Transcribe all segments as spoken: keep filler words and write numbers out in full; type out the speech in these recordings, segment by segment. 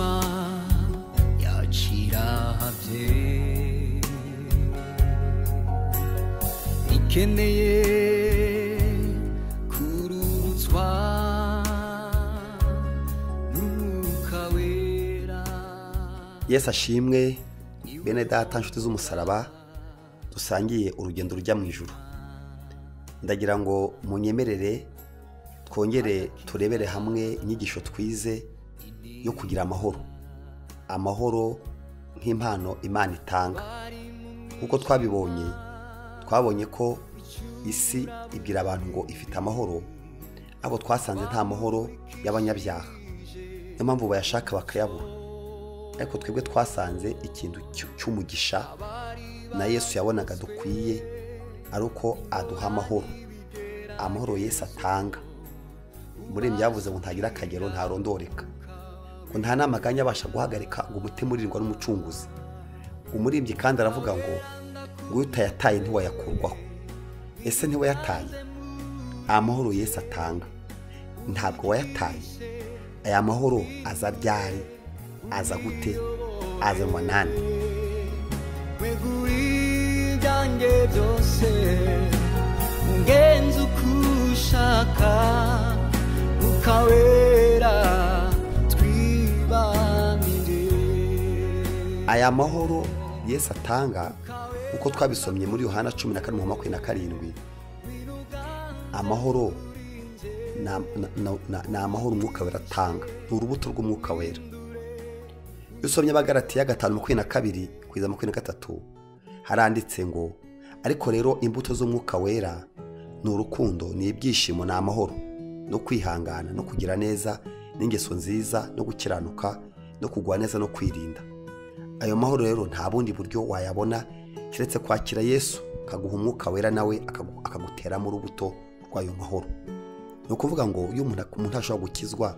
imitima yacirahavye ikeneye kurutswa n'Umwuka wera. Yesu ashimwe. Bene data nshuti z'umusaraba dusangiye urugendo rujya mu ijuru, ndagira ngo munyemerere twongere turebere hamwe inyigisho twize yo kugira amahoro. Amahoro nk'impano Imana itanga. Kuko twabibonye twabonye ko isi ibwira abantu ngo ifite amahoro, abo twasanze nta mahoro y'abanyabyaha, niyo mpamvu bayashaka bakayabura. Ariko twebwe twasanze ikintu cy'umugisha na Yesu yabonaga dukwiye ari uko aduha amahoro. Amahoro Yesu atanga, muri byavuze ngo ntagira akagero ntarondoreka, ngo nta namaganya abasha guhagarika ngo umutima urirwa n'umucunguzi. Umurimbyi kandi aravuga ngo ngo utayataye ntiwayakurwaho. Ese ntiwayataye? Amahoro Yesu atanga ntabwo wayataye. Aya mahoro aza ryari? Aza gute? Azanwa nande? Weguribyange byose ungenza ukushaka ukawera twibanire. Aya mahoro Yesu atanga uko twabisomye muri Yohana cumi na kane makumyabiri na karindwi. Amahoro na na amahoro Umwuka wera atanga, urubuto rw'Umwuka wera. Usomye Abagalatiya gatanu makumyabiri na kabiri kugeza makumyabiri na gatatu haranditse ngo ariko rero imbuto z'Umwuka wera ni urukundo, ni ibyishimo, ni amahoro, no kwihangana, no kugira neza, n'ingeso nziza, no gukiranuka, no kugwa neza, no kwirinda. Ayo mahoro rero nta bundi buryo wayabona kiretse kwakira Yesu akaguha Umwuka wera, nawe akagutera mu rubuto rw'ayo mahoro. No kuvuga ngo iyo umuntu ashobora gukizwa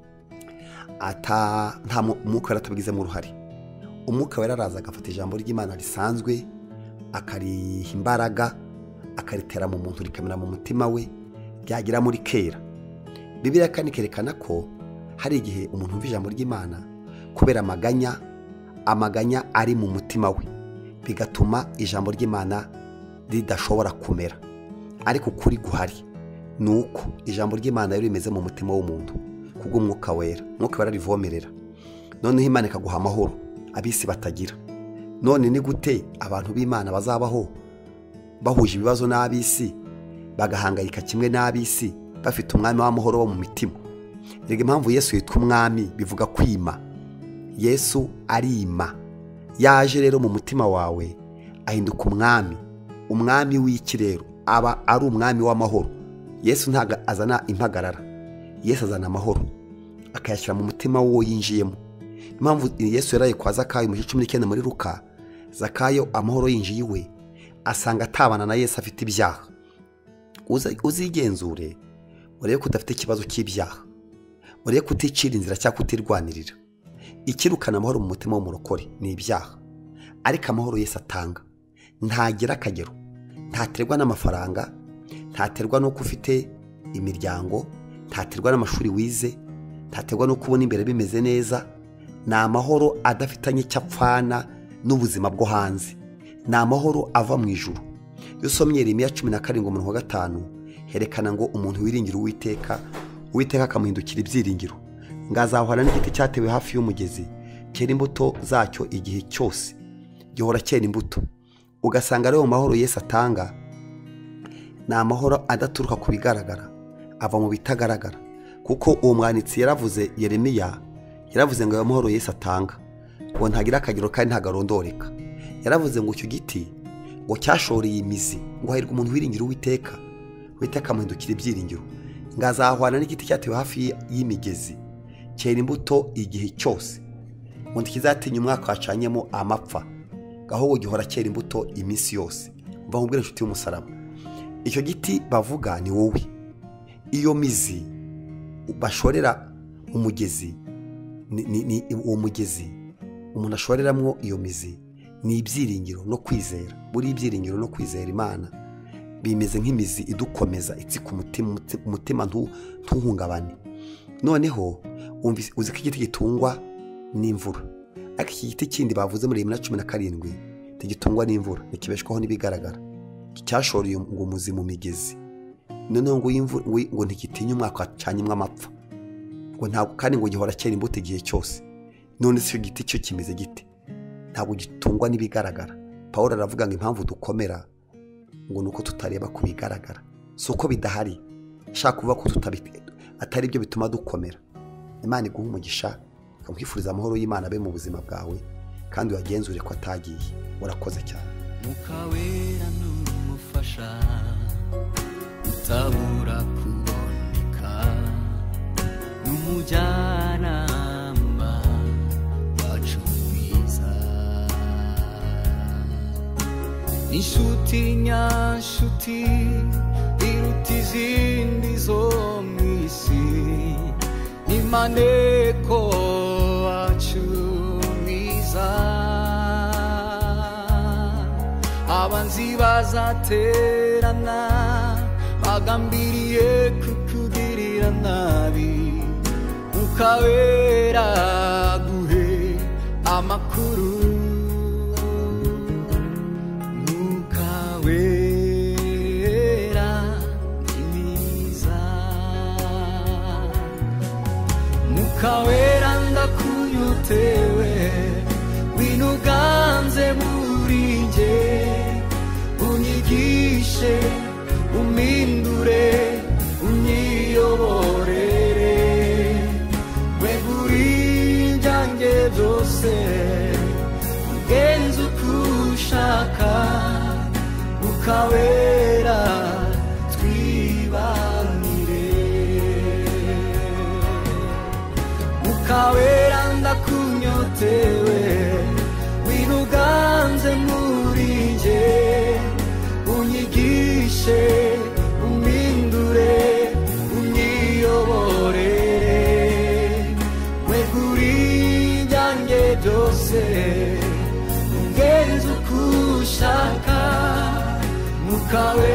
ata nta Umwuka wera atabigizemo uruhare. Umwuka wera araza agafata ijambo ry'Imana risanzwe akariha imbaraga, akaritera mu muntu, rikamera mu mutima we, ryagira muri kera. Bibiliya kandi kerekana ko hari igihe umuntu umva ijambo ry'Imana kubera amaganya amaganya ari mu mutima we, bigatuma ijambo ry'Imana ridashobora kumera. Ariko kuri guhari nuko ijambo ry'Imana rero rimeze mu mutima w'umuntu kubw'Umwuka wera. Umwuka wera rivomerera, noneho Imana ikaguha amahoro abisi batagira. None ni gute abantu b'Imana bazabaho bahuje ibibazo n'abisi, bagahangayika kimwe n'abisi, bafite umwami w'amahoro wo mu mitima? Rega impamvu Yesu yitwa umwami bivuga kwima. Yesu arima. Yaje rero mu mutima wawe ahinduka umwami. Umwami w'iki rero? Aba ari umwami w'amahoro. Yesu ntago azana impagarara, Yesu azana amahoro akayashyira mu mutima w'uwo yinjiyemo. Impamvu Yesu yaraye kwa Zakayo mu cumi n'icyenda muri Luka, Zakayo amahoro yinjiye iwe asanga atabana na Yesu afite ibyaha. Uzigenzure urebe ko udafite ikibazo cy'ibyaha, urebe ko uticira inzira cyangwa kutirwanirira. Ikirukana amahoro mu mutima w'umurokore ni ibyaha. Ariko amahoro Yesu atanga ntagira akagero, ntaterwa n'amafaranga, ntaterwa n'uko ufite imiryango, ntaterwa n'amashuri wize, ntaterwa no kubona imbere bimeze neza. Ni amahoro adafitanye cyapfana n'ubuzima bwo hanze. Ni amahoro ava mu ijuru. Iyo usomye Yeremiya cumi na karindwi umurongo wa gatanu herekana ngo umuntu wiringira Uwiteka, Uwiteka akamuhindukira ibyiringiro, ngazahwana n'igiti cyatewe hafi y'umugezi, cyera imbuto zacyo igihe cyose, gihora cyera imbuto. Ugasanga rero amahoro Yesu atanga ni amahoro adaturuka ku bigaragara, ava mu bitagaragara. Kuko uwo mwanditsi yaravuze, Yeremiya yaravuze ngo ayo mahoro Yesu atanga ngo ntagira akagero kandi ntagarondoreka. Yaravuze ngo icyo giti ngo cyashoreye imizi, ngo hahirwa umuntu wiringira Uwiteka, Uwiteka amuhindukira ibyiringiro, ngazahwana n'igiti cyatewe hafi y'imigezi, cyera imbuto igihe cyose, ngo ntikizatinya umwaka wacanyemo amapfa, ahubwo gihora cyera imbuto iminsi yose. Mva nkubwire inshuti y'umusaraba, icyo giti bavuga ni wowe. Iyo mizi bashorera umugezi, ni uwo mugezi umuntu ashoreramwo iyo mizi ni ibyiringiro no kwizera. Buri ibyiringiro no kwizera Imana bimeze nk'imizi idukomeza itsika umutima, umutima ntuhungabane. Noneho uzi ko igiti gitungwa n'imvura. Ariko iki giti kindi bavuze muri bibiri na cumi na karindwi ntigitungwa n'imvura, ntikibeshwaho n'ibigaragara, cyashoreye ngo umuzi mu migezi. Noneho ngo imvura ngo ntigitinya umwaka wacanyemo amapfa, ngo ntabwo kandi ngo gihora cyera imbuto igihe cyose. None se igiti cyo kimeze gite? Ntabwo gitungwa n'ibigaragara. Pawulo aravuga ngo impamvu dukomera ngo nuko tutareba ku bigaragara, si uko bidahari, shaka kuvuga ko tutabite atari byo bituma dukomera. Imana iguha umugisha, kamwifuriza amahoro y'Imana abe mu buzima bwawe, kandi wagenzure ko atagiye. Urakoze cyane. Mwuka wera n'umufasha utabura kuboneka, n'umujyanama wacu mwiza, inshuti nyashuti iruta izindi zo mw'isi, n'Imana wacu mwiza. Abanzi bazaterana bagambiriye kukugirira nabi, Mwuka wera aguhe amakuru. Mwuka wera ni mwiza, Mwuka wera ndakunyotewe, wino uganze muri nge, unyigishe umpindure unyiyoborere, wegure ibyanjye byose ugenze uko ushaka. Mwuka wera twibanire, Mwuka wera ndakunyotewe, wino uganze muri nge, unyigishe umpindure unyiyoborere, wegure ibyanjye byose ungenze uko ushaka. Mwuka wera